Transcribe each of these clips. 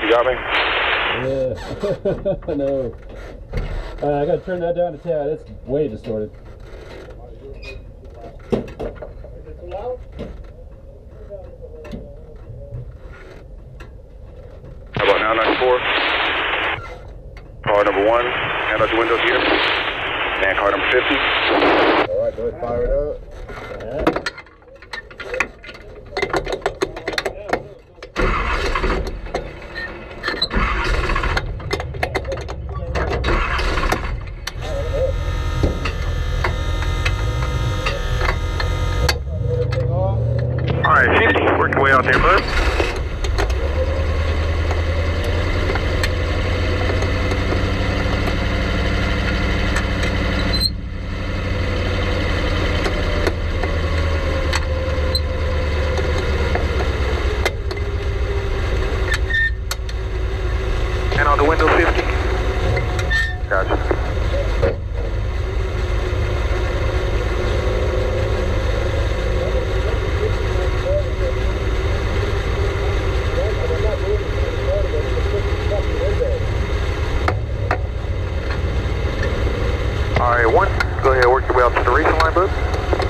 You got me? Yeah. No. I gotta turn that down to 10. It's way distorted. How about now, 94? Car number 1, hand out your windows here. And car number 50. Alright, go ahead and fire it up. Yeah. Alright, 50, work your way out there, bud. And on the window 50. Gotcha. Alright, 1, go ahead and work your way out to the racing line, bud.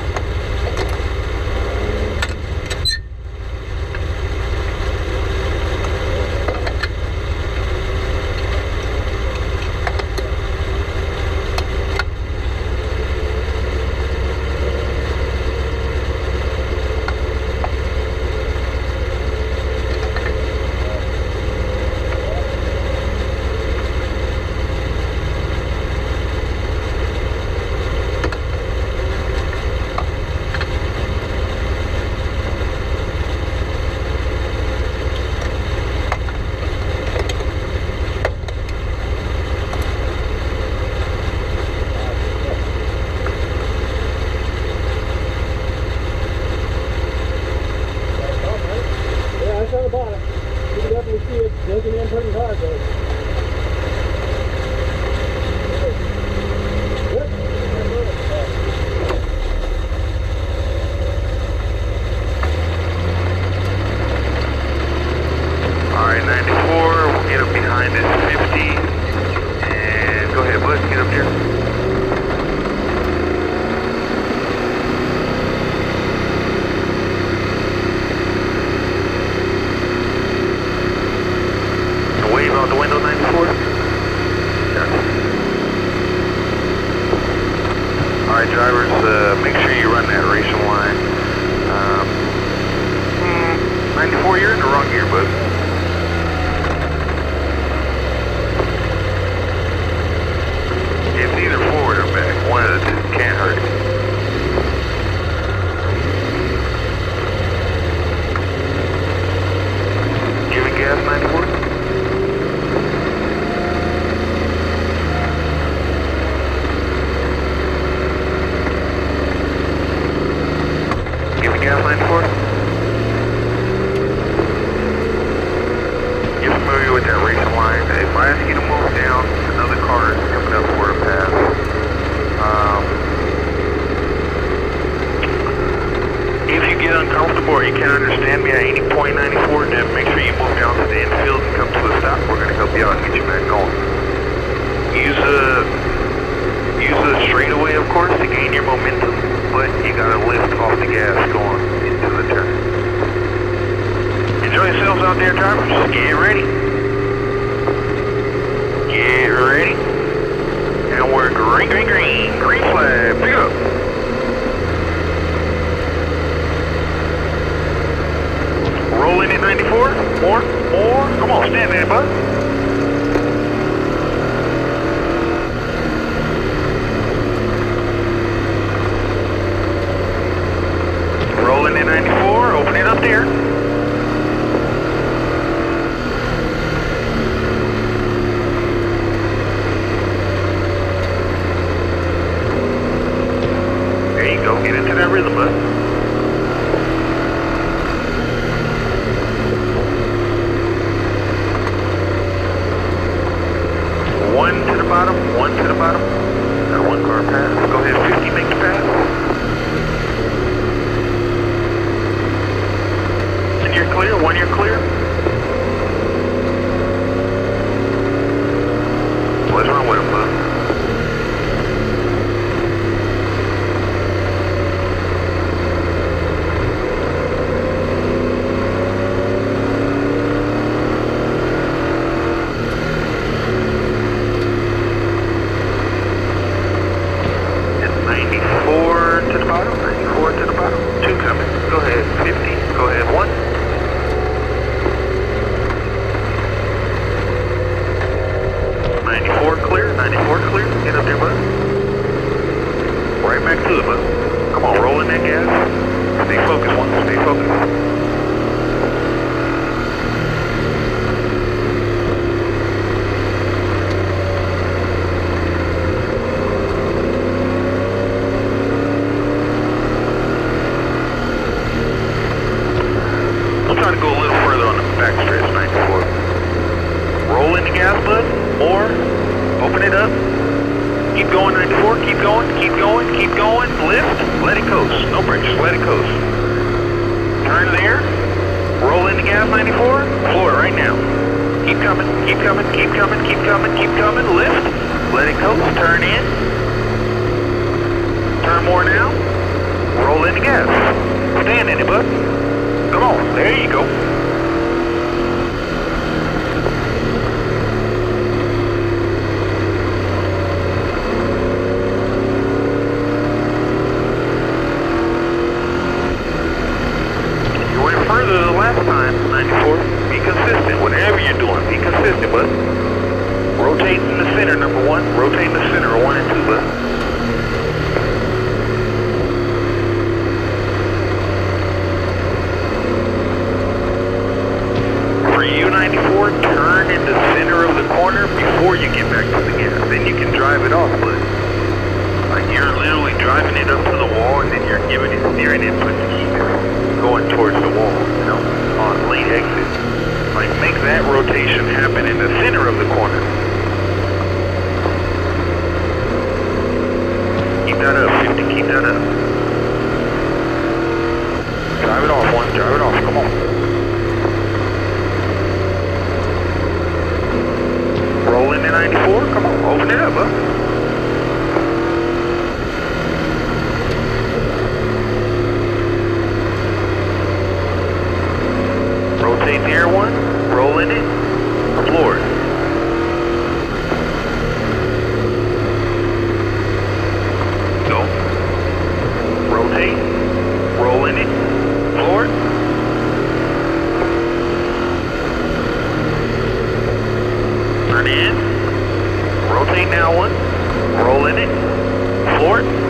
Alright, 94, we'll get up behind this 50. And go ahead, bud, get up here. Wave out the window, 94. Gotcha. Alright, drivers, make sure you run that racing line. 94, you're in the wrong gear, bud. It's either forward or back. One of the two. Can't hurt it. Giving gas, 94. Giving gas, 94. You're familiar with that racing line. If I ask you to move down, another car is coming up for a pass. If you get uncomfortable or you can't understand me at any point, 94, then make sure you move down to the infield and come to a stop. We're going to help you out and get you back going. Use the straightaway, of course, to gain your momentum, but you got to lift off the gas going into the turn. Enjoy yourselves out there, drivers. Get ready. Get ready. And we're green, green, green. Green flag. Pick it up. Rolling in 94. More. Come on, stand there, bud. Rolling in 94. Open it up there. There you go. Get into that rhythm, bud. One to the bottom. Got one car pass. Go ahead, 50, make the pass. And you're clear, 1 you're clear. on that gas. Stay focused, one. Stay focused. We'll try to go a little further on the back stretch, 94. Roll in the gas, bud. More. Open it up. Keep going, 94. Keep going, keep going, keep going. Lift. Let it coast. No brakes. Just let it coast. Turn there. Roll in the gas, 94. Floor it right now. Keep coming, keep coming, keep coming, keep coming, keep coming. Lift. Let it coast. Turn in. Turn more now. Roll in the gas. Stand in it, bud. Come on. There you go. Further the last time, 94. Be consistent. Whatever you're doing, be consistent, bud. Rotate in the center, number one. Rotate in the center of 1 and 2, bud. For you, 94, turn in the center of the corner before you get back to the gas. Then you can drive it off, bud. Like you're literally driving it up to the wall and then you're giving it steering input to keep it going towards the wall, you know, on late exit. Like make that rotation happen in the center of the corner. Keep that up, 50, keep that up. Drive it off, one, drive it off, come on. Roll into 94, come on, open it up, bud. Rotate the air one, roll in it, floor it. Go. Rotate, roll in it, floor it. Turn in, rotate now one, roll in it, floor it.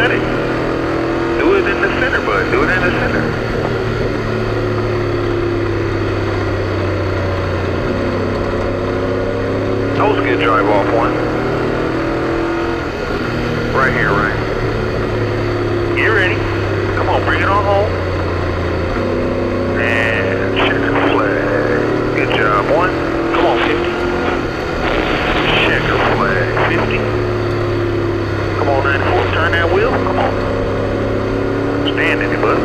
cut it. Do it in the center, bud. Do it in the center. That was a good drive off one. Right here, right. You ready? Come on, bring it on home. And checker flag. Good job, one. Come on, 50. Checker flag, 50. Come on, 94, turn that wheel. Come on. Stand in it, bud.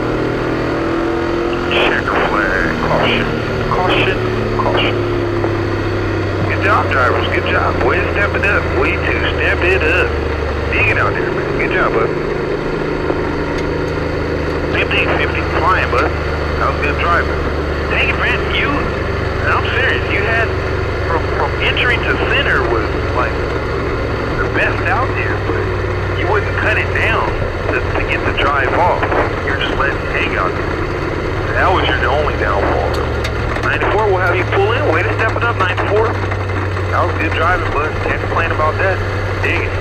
Checker flag, caution. Caution, caution. Good job, drivers. Good job. Way to step it up. Way to step it up. Dig it out there, man. Good job, bud. 50, flying, bud. That was good driving. Dang it, Brent. I'm serious. You had, from entry to center was like the best out there, but you wouldn't cut it down to get the drive off. You're just letting it hang out there. That was your only downfall. 94, we'll have you pull in. Way to step it up, 94. That was good driving, bud. Can't complain about that. Dig it.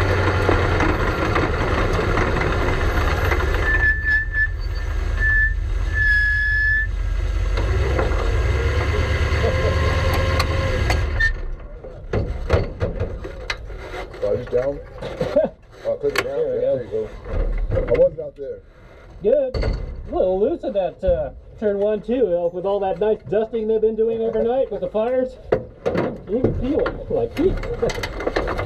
Down? Oh, click it down? There we go. There you go. How was it out there? Good. A little loose at that turn 1 too, with all that nice dusting they've been doing overnight with the fires. You can feel it like heat.